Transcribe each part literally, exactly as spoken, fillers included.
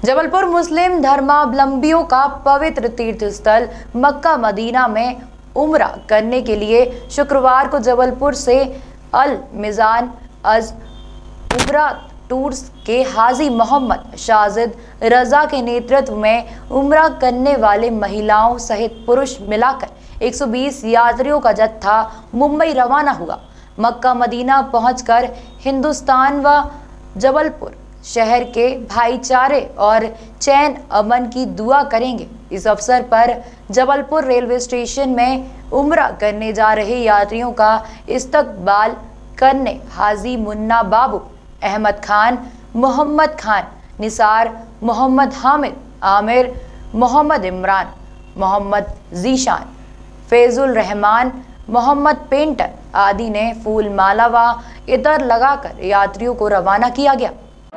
जबलपुर मुस्लिम धर्मावलंबियों का पवित्र तीर्थ स्थल मक्का मदीना में उम्रा करने के लिए शुक्रवार को जबलपुर से अल मिजान अज उम्रा टूर्स के हाजी मोहम्मद शाजिद रजा के नेतृत्व में उम्रा करने वाले महिलाओं सहित पुरुष मिलाकर एक सौ बीस यात्रियों का जत्था मुंबई रवाना हुआ। मक्का मदीना पहुंचकर हिंदुस्तान व जबलपुर शहर के भाईचारे और चैन अमन की दुआ करेंगे। इस अवसर पर जबलपुर रेलवे स्टेशन में उम्रा करने जा रहे यात्रियों का इस्तकबाल करने हाजी मुन्ना बाबू, अहमद खान, मोहम्मद खान, निसार, मोहम्मद हामिद, आमिर, मोहम्मद इमरान, मोहम्मद जीशान, फैजुल रहमान, मोहम्मद पेंटर आदि ने फूल माला व इतर लगाकर यात्रियों को रवाना किया गया।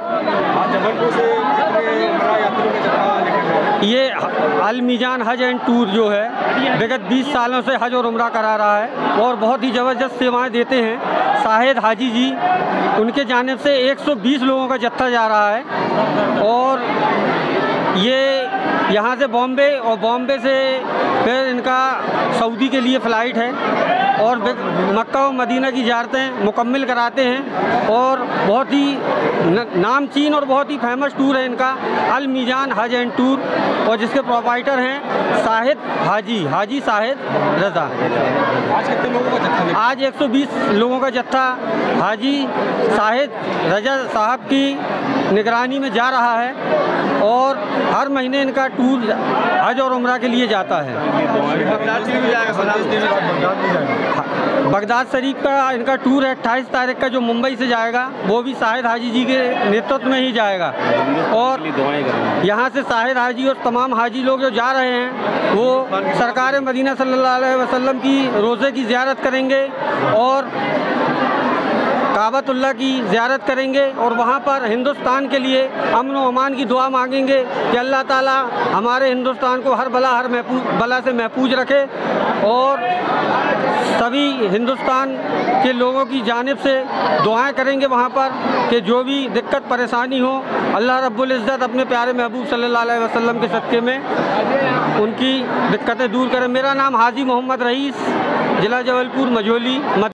ये अल मिजान हज एंड टूर जो है विगत बीस सालों से हज और उम्रा करा रहा है और बहुत ही ज़बरदस्त सेवाएं देते हैं। शाहिद हाजी जी, उनके जानिब से एक सौ बीस लोगों का जत्था जा रहा है और ये यहाँ से बॉम्बे और बॉम्बे से फिर इनका सऊदी के लिए फ़्लाइट है और मक्का और मदीना की ज़ियारतें मुकम्मल कराते हैं और बहुत ही नामचीन और बहुत ही फेमस टूर है इनका अल मिजान हज एंड टूर, और जिसके प्रोवाइडर हैं शाहिद हाजी हाजी शाहिद रजा। आज कितने लोगों का जत्था? आज एक सौ बीस लोगों का जत्था हाजी शाहिद रजा साहब की निगरानी में जा रहा है और हर महीने इनका टूर हज और उम्रा के लिए जाता है। बगदाद शरीफ का इनका टूर है अट्ठाईस तारीख का, जो मुंबई से जाएगा वो भी शाहिद हाजी जी के नेतृत्व में ही जाएगा। और यहाँ से शाहिद हाजी और तमाम हाजी लोग जो जा रहे हैं वो सरकार मदीना सल्लल्लाहु अलैहि वसल्लम की रोज़े की ज़ियारत करेंगे और काबतुल्लाह की ज़ियारत करेंगे और वहाँ पर हिंदुस्तान के लिए अमन व अमान की दुआ मांगेंगे कि अल्लाह ताला हमारे हिंदुस्तान को हर बला हर महफूज बला से महफूज रखे और सभी हिंदुस्तान के लोगों की जानिब से दुआएं करेंगे वहाँ पर कि जो भी दिक्कत परेशानी हो अल्लाह रब्बुल इज़्ज़त अपने प्यारे महबूब सल्लल्लाहु अलैहि वसल्लम के सदक़े में उनकी दिक्कतें दूर करें। मेरा नाम हाजी मोहम्मद रईस, जिला जबलपुर, मझोली।